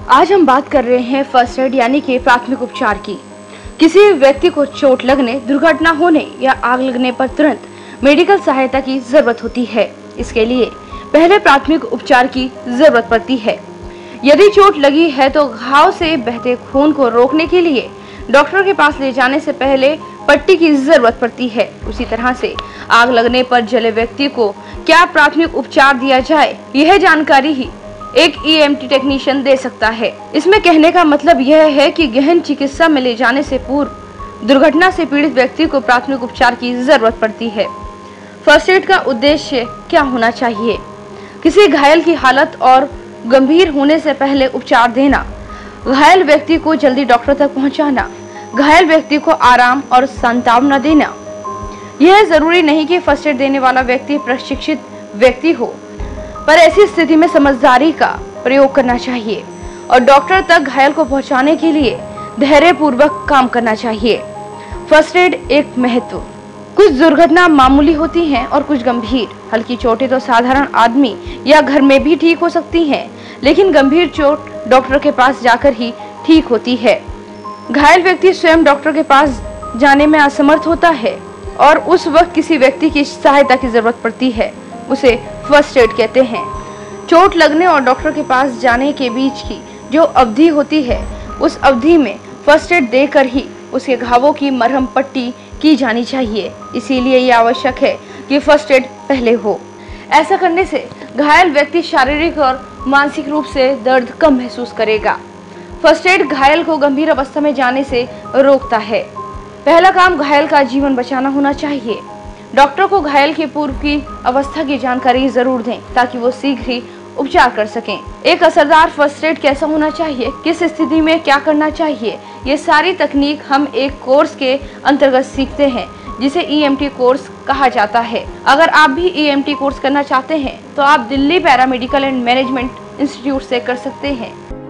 आज हम बात कर रहे हैं फर्स्ट एड यानी कि प्राथमिक उपचार की। किसी व्यक्ति को चोट लगने, दुर्घटना होने या आग लगने पर तुरंत मेडिकल सहायता की जरूरत होती है। इसके लिए पहले प्राथमिक उपचार की जरूरत पड़ती है। यदि चोट लगी है तो घाव से बहते खून को रोकने के लिए डॉक्टर के पास ले जाने से पहले पट्टी की जरूरत पड़ती है। उसी तरह से आग लगने पर जले व्यक्ति को क्या प्राथमिक उपचार दिया जाए, यह जानकारी ही एक ईएमटी टेक्नीशियन दे सकता है। इसमें कहने का मतलब यह है कि गहन चिकित्सा में ले जाने से पूर्व दुर्घटना से पीड़ित व्यक्ति को प्राथमिक उपचार की जरूरत पड़ती है। फर्स्ट एड का उद्देश्य क्या होना चाहिए? किसी घायल की हालत और गंभीर होने से पहले उपचार देना, घायल व्यक्ति को जल्दी डॉक्टर तक पहुंचाना, घायल व्यक्ति को आराम और सांत्वना देना। यह जरूरी नहीं कि फर्स्ट एड देने वाला व्यक्ति प्रशिक्षित व्यक्ति हो, पर ऐसी स्थिति में समझदारी का प्रयोग करना चाहिए और डॉक्टर तक घायल को पहुंचाने के लिए धैर्यपूर्वक काम करना चाहिए। फर्स्ट एड एक महत्व। कुछ दुर्घटना मामूली होती हैं और कुछ गंभीर। हल्की चोटें तो साधारण आदमी या घर में भी ठीक हो सकती हैं, लेकिन गंभीर चोट डॉक्टर के पास जाकर ही ठीक होती है। घायल व्यक्ति स्वयं डॉक्टर के पास जाने में असमर्थ होता है और उस वक्त किसी व्यक्ति की सहायता की जरूरत पड़ती है। उसे फर्स्ट एड कहते हैं। चोट लगने और डॉक्टर के पास जाने के बीच की जो अवधि होती है, उस अवधि में फर्स्ट एड देकर ही उसके घावों की मरहम पट्टी की जानी चाहिए। इसीलिए ये आवश्यक है कि फर्स्ट एड पहले हो। ऐसा करने से घायल व्यक्ति शारीरिक और मानसिक रूप से दर्द कम महसूस करेगा। फर्स्ट एड घायल को गंभीर अवस्था में जाने से रोकता है। पहला काम घायल का जीवन बचाना होना चाहिए। डॉक्टर को घायल के पूर्व की अवस्था की जानकारी जरूर दें ताकि वो शीघ्र ही उपचार कर सकें। एक असरदार फर्स्ट एड कैसा होना चाहिए, किस स्थिति में क्या करना चाहिए, ये सारी तकनीक हम एक कोर्स के अंतर्गत सीखते हैं जिसे ईएमटी कोर्स कहा जाता है। अगर आप भी ईएमटी कोर्स करना चाहते हैं तो आप Delhi paramedical and management institute से कर सकते हैं।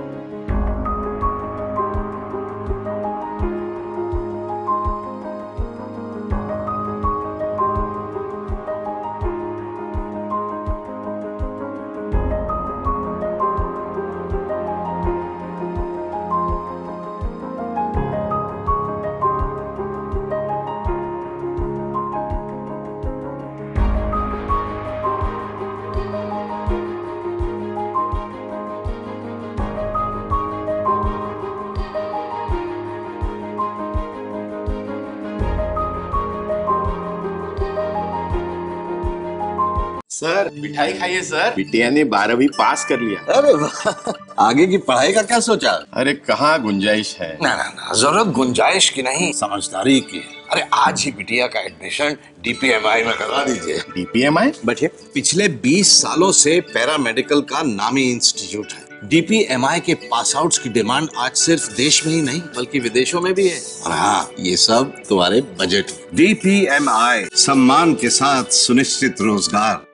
सर मिठाई खाइए सर। बिटिया ने 12वीं पास कर लिया। अरे वाह, आगे की पढ़ाई का क्या सोचा? अरे कहाँ गुंजाइश है। ना ना ना, जरूरत गुंजाइश की नहीं, समझदारी की है। अरे आज ही बिटिया का एडमिशन डीपीएमआई में करवा दीजिए। डीपीएमआई? बैठिए। पिछले 20 सालों से पैरामेडिकल का नामी इंस्टीट्यूट है। डीपीएमआई के पास आउट्स की डिमांड आज सिर्फ देश में ही नहीं बल्कि विदेशों में भी है। और हाँ, ये सब तुम्हारे बजट। डीपीएमआई, सम्मान के साथ सुनिश्चित रोजगार।